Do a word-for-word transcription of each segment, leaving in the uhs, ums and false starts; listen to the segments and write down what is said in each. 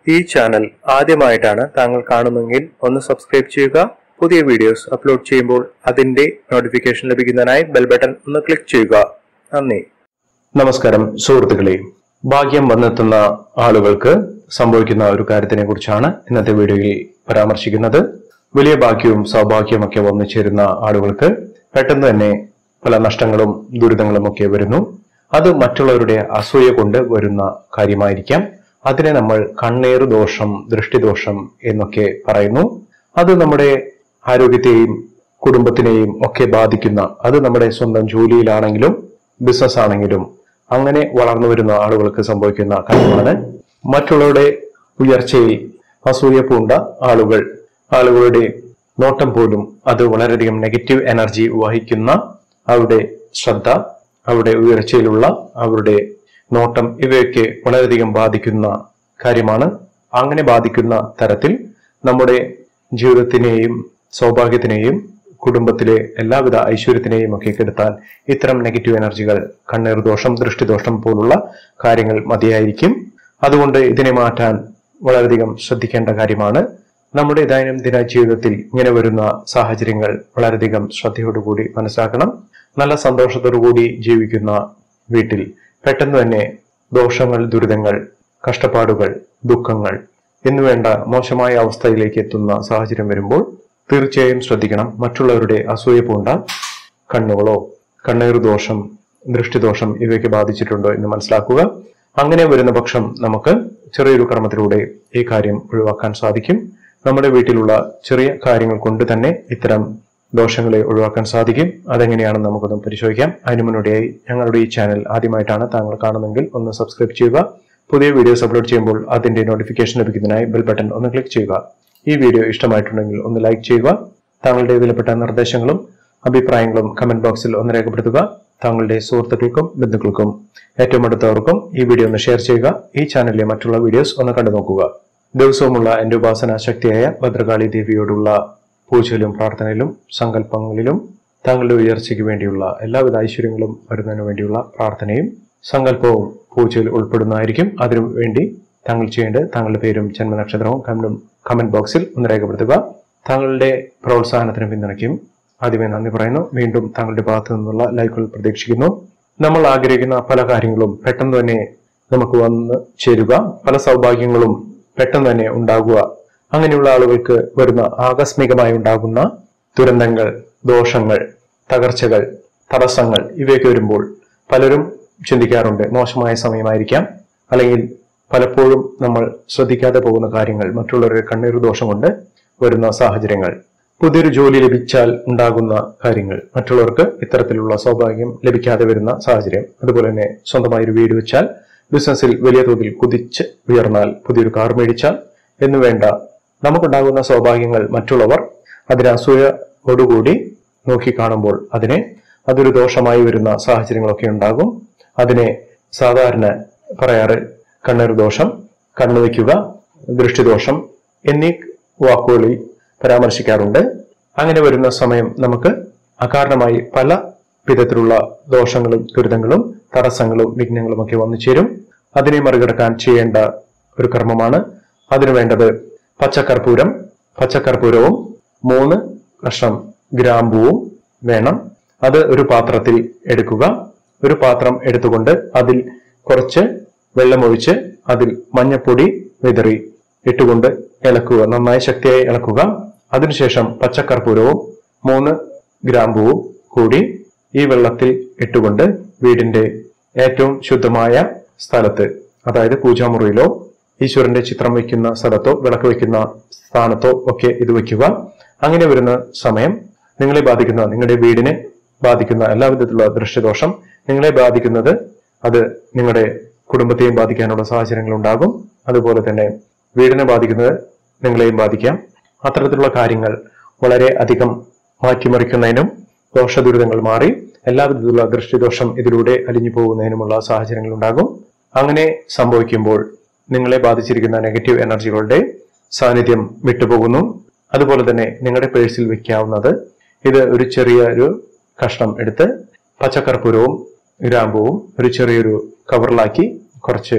ഈ ചാനൽ ആദ്യമായിട്ടാണ് താങ്കൾ കാണുന്നതെങ്കിൽ ഒന്ന് സബ്സ്ക്രൈബ് ചെയ്യുക. പുതിയ വീഡിയോസ് അപ്ലോഡ് ചെയ്യുമ്പോൾ അതിന്റെ നോട്ടിഫിക്കേഷൻ ലഭിക്കുന്നതിനായി ബെൽ ബട്ടൺ ഒന്ന് ക്ലിക്ക് ചെയ്യുക. നന്ദി. നമസ്കാരം സുഹൃത്തുക്കളെ, ഭാഗ്യം വന്നെത്തുന്ന ആളുകൾക്ക് സംഭവിക്കുന്ന ഒരു കാര്യത്തിനെ കുറിച്ചാണ് ഇന്നത്തെ വീഡിയോയിൽ പരാമർശിക്കുന്നത്. വലിയ ഭാഗ്യവും സൗഭാഗ്യവും ഒക്കെ വന്നു ചേരുന്ന ആളുകൾക്ക് പെട്ടെന്ന് തന്നെ പല നഷ്ടങ്ങളും ദുരിതങ്ങളും ഒക്കെ വരുന്നു. അത് മറ്റുള്ളവരുടെ അസൂയ കൊണ്ട് വരുന്ന കാര്യമായിരിക്കാം. അതിനെ നമ്മൾ കണ്ണേറ് ദോഷം, ദൃഷ്ടിദോഷം എന്നൊക്കെ പറയുന്നു. അത് നമ്മുടെ ആരോഗ്യത്തെയും കുടുംബത്തിനെയും ഒക്കെ ബാധിക്കുന്ന, അത് നമ്മുടെ സ്വന്തം ജോലിയിലാണെങ്കിലും ബിസിനസ് ആണെങ്കിലും അങ്ങനെ വളർന്നു വരുന്ന ആളുകൾക്ക് സംഭവിക്കുന്ന കാര്യമാണ്. മറ്റുള്ളവരുടെ ഉയർച്ചയിൽ അസൂയ പൂണ്ട ആളുകൾ, ആളുകളുടെ നോട്ടം പോലും അത് വളരെയധികം നെഗറ്റീവ് എനർജി വഹിക്കുന്ന, അവരുടെ ശ്രദ്ധ, അവരുടെ ഉയർച്ചയിലുള്ള അവരുടെ നോട്ടം, ഇവയൊക്കെ വളരെയധികം ബാധിക്കുന്ന കാര്യമാണ്. അങ്ങനെ ബാധിക്കുന്ന തരത്തിൽ നമ്മുടെ ജീവിതത്തിനെയും സൗഭാഗ്യത്തിനെയും കുടുംബത്തിലെ എല്ലാവിധ ഐശ്വര്യത്തിനെയും ഒക്കെ കെടുത്താൻ ഇത്തരം നെഗറ്റീവ് എനർജികൾ, കണ്ണീർ ദോഷം, ദൃഷ്ടിദോഷം പോലുള്ള കാര്യങ്ങൾ മതിയായിരിക്കും. അതുകൊണ്ട് ഇതിനെ മാറ്റാൻ വളരെയധികം ശ്രദ്ധിക്കേണ്ട കാര്യമാണ്. നമ്മുടെ ദൈനംദിന ജീവിതത്തിൽ ഇങ്ങനെ വരുന്ന സാഹചര്യങ്ങൾ വളരെയധികം ശ്രദ്ധയോടുകൂടി മനസ്സിലാക്കണം. നല്ല സന്തോഷത്തോടുകൂടി ജീവിക്കുന്ന വീട്ടിൽ പെട്ടെന്ന് തന്നെ ദോഷങ്ങൾ, ദുരിതങ്ങൾ, കഷ്ടപ്പാടുകൾ, ദുഃഖങ്ങൾ എന്നുവേണ്ട മോശമായ അവസ്ഥയിലേക്ക് എത്തുന്ന സാഹചര്യം വരുമ്പോൾ തീർച്ചയായും ശ്രദ്ധിക്കണം. മറ്റുള്ളവരുടെ അസൂയ പൂണ്ട കണ്ണുകളോ കണ്ണീർ ദോഷം, ദൃഷ്ടിദോഷം ഇവയൊക്കെ ബാധിച്ചിട്ടുണ്ടോ എന്ന് മനസ്സിലാക്കുക. അങ്ങനെ വരുന്ന പക്ഷം നമുക്ക് ചെറിയൊരു കർമ്മത്തിലൂടെ ഈ കാര്യം ഒഴിവാക്കാൻ സാധിക്കും. നമ്മുടെ വീട്ടിലുള്ള ചെറിയ കാര്യങ്ങൾ കൊണ്ട് തന്നെ ഇത്തരം ദോഷങ്ങളെ ഒഴിവാക്കാൻ സാധിക്കും. അതെങ്ങനെയാണെന്ന് നമുക്കൊന്ന് പരിശോധിക്കാം. അതിനു മുന്നോടിയായി ഞങ്ങളുടെ ഈ ചാനൽ ആദ്യമായിട്ടാണ് താങ്കൾ കാണുന്നതെങ്കിൽ ഒന്ന് സബ്സ്ക്രൈബ് ചെയ്യുക. പുതിയ വീഡിയോസ് അപ്ലോഡ് ചെയ്യുമ്പോൾ അതിന്റെ നോട്ടിഫിക്കേഷൻ ലഭിക്കുന്നതിനായി ബെൽ ബട്ടൺ ഒന്ന് ക്ലിക്ക് ചെയ്യുക. ഈ വീഡിയോ ഇഷ്ടമായിട്ടുണ്ടെങ്കിൽ ഒന്ന് ലൈക്ക് ചെയ്യുക. താങ്കളുടെ വിലപ്പെട്ട നിർദ്ദേശങ്ങളും അഭിപ്രായങ്ങളും കമന്റ് ബോക്സിൽ ഒന്ന് രേഖപ്പെടുത്തുക. താങ്കളുടെ സുഹൃത്തുക്കൾക്കും ബന്ധുക്കൾക്കും ഏറ്റവും അടുത്തവർക്കും ഈ വീഡിയോ ഒന്ന് ഷെയർ ചെയ്യുക. ഈ ചാനലിലെ മറ്റുള്ള വീഡിയോസ് ഒന്ന് കണ്ടു നോക്കുക. ദിവസവുമുള്ള എന്റെ ഉപാസന ശക്തിയായ ഭദ്രകാളി ദേവിയോടുള്ള പൂജയിലും പ്രാർത്ഥനയിലും സങ്കല്പങ്ങളിലും താങ്കളുടെ ഉയർച്ചയ്ക്ക് വേണ്ടിയുള്ള എല്ലാവിധ ഐശ്വര്യങ്ങളും വരുന്നതിനു വേണ്ടിയുള്ള പ്രാർത്ഥനയും സങ്കല്പവും പൂജയിൽ ഉൾപ്പെടുന്നതായിരിക്കും. അതിനു വേണ്ടി താങ്കൾ ചെയ്യേണ്ടത് താങ്കളുടെ പേരും ജന്മനക്ഷത്രവും കമന്റ് ബോക്സിൽ ഒന്ന് രേഖപ്പെടുത്തുക. താങ്കളുടെ പ്രോത്സാഹനത്തിനും പിന്തുണയ്ക്കും ആദ്യമേ നന്ദി പറയുന്നു. വീണ്ടും താങ്കളുടെ ഭാഗത്തു നിന്നുള്ള ലൈക്കുകൾ പ്രതീക്ഷിക്കുന്നു. നമ്മൾ ആഗ്രഹിക്കുന്ന പല കാര്യങ്ങളും പെട്ടെന്ന് തന്നെ നമുക്ക് വന്ന് ചേരുക, പല സൗഭാഗ്യങ്ങളും പെട്ടെന്ന് തന്നെ ഉണ്ടാകുക, അങ്ങനെയുള്ള ആളുകൾക്ക് വരുന്ന ആകസ്മികമായി ഉണ്ടാകുന്ന ദുരന്തങ്ങൾ, ദോഷങ്ങൾ, തകർച്ചകൾ, തടസ്സങ്ങൾ ഇവയൊക്കെ വരുമ്പോൾ പലരും ചിന്തിക്കാറുണ്ട് മോശമായ സമയമായിരിക്കാം, അല്ലെങ്കിൽ പലപ്പോഴും നമ്മൾ ശ്രദ്ധിക്കാതെ പോകുന്ന കാര്യങ്ങൾ, മറ്റുള്ളവരുടെ കണ്ണീർ ദോഷം കൊണ്ട് വരുന്ന സാഹചര്യങ്ങൾ, പുതിയൊരു ജോലി ലഭിച്ചാൽ ഉണ്ടാകുന്ന കാര്യങ്ങൾ, മറ്റുള്ളവർക്ക് ഇത്തരത്തിലുള്ള സൗഭാഗ്യം ലഭിക്കാതെ വരുന്ന സാഹചര്യം, അതുപോലെ തന്നെ സ്വന്തമായി ഒരു വീട് വെച്ചാൽ, ബിസിനസ്സിൽ വലിയ തോതിൽ കുതിച്ച് ഉയർന്നാൽ, പുതിയൊരു കാർ മേടിച്ചാൽ എന്നുവേണ്ട നമുക്കുണ്ടാകുന്ന സൗഭാഗ്യങ്ങൾ മറ്റുള്ളവർ അതിനെ അസൂയയോടുകൂടി നോക്കിക്കാണുമ്പോൾ അതിനെ അതൊരു ദോഷമായി വരുന്ന സാഹചര്യങ്ങളൊക്കെ ഉണ്ടാകും. അതിനെ സാധാരണ പറയാറ് കണ്ണീർ ദോഷം, കണ്ണുവയ്ക്കുക, ദൃഷ്ടിദോഷം എന്നീ വാക്കുകളിൽ പരാമർശിക്കാറുണ്ട്. അങ്ങനെ വരുന്ന സമയം നമുക്ക് അകാരണമായി പല വിധത്തിലുള്ള ദോഷങ്ങളും ദുരിതങ്ങളും തടസ്സങ്ങളും വിഘ്നങ്ങളും ഒക്കെ വന്നു ചേരും. അതിനെ മറികടക്കാൻ ചെയ്യേണ്ട ഒരു കർമ്മമാണ്. അതിനു വേണ്ടത് പച്ചക്കർപ്പൂരം, പച്ചക്കർപ്പൂരവും മൂന്ന് കഷ്ണം ഗ്രാമ്പൂവും വേണം. അത് ഒരു പാത്രത്തിൽ എടുക്കുക. ഒരു പാത്രം എടുത്തുകൊണ്ട് അതിൽ കുറച്ച് വെള്ളമൊഴിച്ച് അതിൽ മഞ്ഞപ്പൊടി വിതറി ഇട്ടുകൊണ്ട് ഇളക്കുക, നന്നായി ശക്തിയായി ഇളക്കുക. അതിനുശേഷം പച്ചക്കർപ്പൂരവും മൂന്ന് ഗ്രാമ്പൂവും കൂടി ഈ വെള്ളത്തിൽ ഇട്ടുകൊണ്ട് വീടിന്റെ ഏറ്റവും ശുദ്ധമായ സ്ഥലത്ത്, അതായത് പൂജാമുറിയിലോ ഈശ്വരന്റെ ചിത്രം വയ്ക്കുന്ന സ്ഥലത്തോ വിളക്ക് വയ്ക്കുന്ന സ്ഥാനത്തോ ഒക്കെ ഇത് വയ്ക്കുക. അങ്ങനെ വരുന്ന സമയം നിങ്ങളെ ബാധിക്കുന്ന, നിങ്ങളുടെ വീടിനെ ബാധിക്കുന്ന എല്ലാവിധത്തിലുള്ള ദൃഷ്ടിദോഷം നിങ്ങളെ ബാധിക്കുന്നത് അത് നിങ്ങളുടെ കുടുംബത്തെയും ബാധിക്കാനുള്ള സാഹചര്യങ്ങൾ ഉണ്ടാകും. അതുപോലെ തന്നെ വീടിനെ ബാധിക്കുന്നത് നിങ്ങളെയും ബാധിക്കാം. അത്തരത്തിലുള്ള കാര്യങ്ങൾ വളരെ അധികം മാറ്റിമറിക്കുന്നതിനും ദോഷദുരിതങ്ങൾ മാറി എല്ലാവിധത്തിലുള്ള ദൃഷ്ടിദോഷം ഇതിലൂടെ അലിഞ്ഞു പോകുന്നതിനുമുള്ള സാഹചര്യങ്ങൾ ഉണ്ടാകും. അങ്ങനെ സംഭവിക്കുമ്പോൾ നിങ്ങളെ ബാധിച്ചിരിക്കുന്ന നെഗറ്റീവ് എനർജികളുടെ സാന്നിധ്യം വിട്ടുപോകുന്നു. അതുപോലെ തന്നെ നിങ്ങളുടെ പേഴ്സിൽ വെക്കാവുന്നത് ഇത് ഒരു ചെറിയ ഒരു കഷ്ണം എടുത്ത് പച്ചക്കർപ്പൂരവും ഗ്രാമ്പൂവും ഒരു ചെറിയൊരു കവറിലാക്കി കുറച്ച്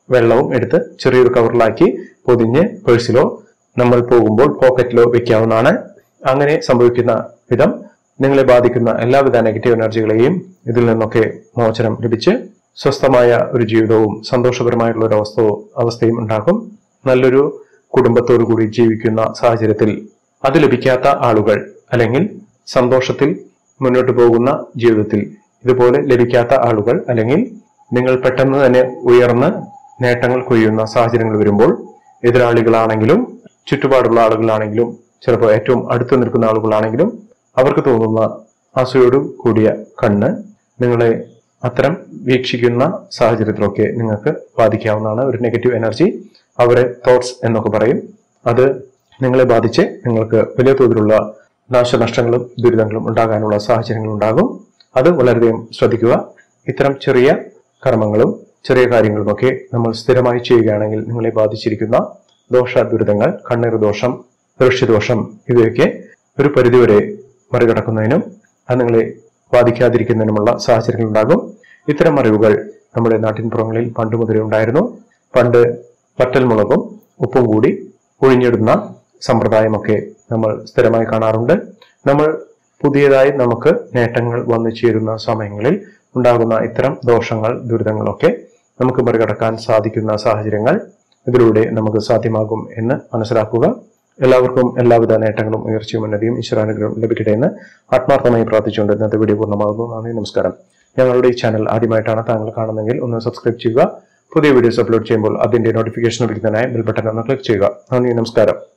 വെള്ളവും എടുത്ത് ചെറിയൊരു കവറിലാക്കി പൊതിഞ്ഞ് പേഴ്സിലോ നമ്മൾ പോകുമ്പോൾ പോക്കറ്റിലോ വെക്കാവുന്നതാണ്. അങ്ങനെ സംഭവിക്കുന്ന വിധം നിങ്ങളെ ബാധിക്കുന്ന എല്ലാവിധ നെഗറ്റീവ് എനർജികളെയും ഇതിൽ നിന്നൊക്കെ മോചനം ലഭിച്ച് സ്വസ്ഥമായ ഒരു ജീവിതവും സന്തോഷപരമായിട്ടുള്ള ഒരു അവസ്ഥ അവസ്ഥയും ഉണ്ടാകും. നല്ലൊരു കുടുംബത്തോടു കൂടി ജീവിക്കുന്ന സാഹചര്യത്തിൽ അത് ലഭിക്കാത്ത ആളുകൾ, അല്ലെങ്കിൽ സന്തോഷത്തിൽ മുന്നോട്ട് പോകുന്ന ജീവിതത്തിൽ ഇതുപോലെ ലഭിക്കാത്ത ആളുകൾ, അല്ലെങ്കിൽ നിങ്ങൾ പെട്ടെന്ന് തന്നെ ഉയർന്ന് നേട്ടങ്ങൾ കൊയ്യുന്ന സാഹചര്യങ്ങൾ വരുമ്പോൾ എതിരാളികളാണെങ്കിലും ചുറ്റുപാടുള്ള ആളുകളാണെങ്കിലും ചിലപ്പോൾ ഏറ്റവും അടുത്ത് നിൽക്കുന്ന ആളുകളാണെങ്കിലും അവർക്ക് തോന്നുന്ന ആശയോടു കൂടിയ കണ്ണ് നിങ്ങളെ അത്തരം വീക്ഷിക്കുന്ന സാഹചര്യത്തിലൊക്കെ നിങ്ങൾക്ക് ബാധിക്കാവുന്നതാണ്. ഒരു നെഗറ്റീവ് എനർജി, അവരെ തോട്ട്സ് എന്നൊക്കെ പറയും. അത് നിങ്ങളെ ബാധിച്ച് നിങ്ങൾക്ക് വലിയ തോതിലുള്ള നാശനഷ്ടങ്ങളും ദുരിതങ്ങളും ഉണ്ടാകാനുള്ള സാഹചര്യങ്ങൾ ഉണ്ടാകും. അത് വളരെയധികം ശ്രദ്ധിക്കുക. ഇത്തരം ചെറിയ കർമ്മങ്ങളും ചെറിയ കാര്യങ്ങളുമൊക്കെ നമ്മൾ സ്ഥിരമായി ചെയ്യുകയാണെങ്കിൽ നിങ്ങളെ ബാധിച്ചിരിക്കുന്ന ദോഷ ദുരിതങ്ങൾ, കണ്ണീർ ദോഷം, ദൃശ്യദോഷം ഇവയൊക്കെ ഒരു പരിധിവരെ മറികടക്കുന്നതിനും അത് നിങ്ങളെ ബാധിക്കാതിരിക്കുന്നതിനുമുള്ള സാഹചര്യങ്ങൾ ഉണ്ടാകും. ഇത്തരം അറിവുകൾ നമ്മുടെ നാട്ടിൻപുറങ്ങളിൽ പണ്ട് മുതലേ ഉണ്ടായിരുന്നു. പണ്ട് വറ്റൽമുളകും ഉപ്പും കൂടി ഒഴിഞ്ഞിടുന്ന സമ്പ്രദായമൊക്കെ നമ്മൾ സ്ഥിരമായി കാണാറുണ്ട്. നമ്മൾ പുതിയതായി നമുക്ക് നേട്ടങ്ങൾ വന്നു ചേരുന്ന സമയങ്ങളിൽ ഉണ്ടാകുന്ന ഇത്തരം ദോഷങ്ങൾ, ദുരിതങ്ങളൊക്കെ നമുക്ക് മറികടക്കാൻ സാധിക്കുന്ന സാഹചര്യങ്ങൾ ഇതിലൂടെ നമുക്ക് സാധ്യമാകും എന്ന് മനസ്സിലാക്കുക. എല്ലാവർക്കും എല്ലാവിധ നേട്ടങ്ങളും ഉയർച്ചയും ഉന്നതിയും ഈശ്വരാനുഗ്രഹം ലഭിക്കട്ടെ എന്ന് ആത്മാർത്ഥമായി പ്രാർത്ഥിച്ചുകൊണ്ട് ഇന്നത്തെ വീഡിയോ പൂർണ്ണമാകുന്നു. നന്ദി, നമസ്കാരം. ഞങ്ങളുടെ ഈ ചാനൽ ആദ്യമായിട്ടാണ് താങ്കൾ കാണുന്നതെങ്കിൽ ഒന്ന് സബ്സ്ക്രൈബ് ചെയ്യുക. പുതിയ വീഡിയോസ് അപ്ലോഡ് ചെയ്യുമ്പോൾ അതിന്റെ നോട്ടിഫിക്കേഷൻ ലഭിക്കുന്നതിനായി ബെൽ ബട്ടൺ ഒന്ന് ക്ലിക്ക് ചെയ്യുക. നന്ദി, നമസ്കാരം.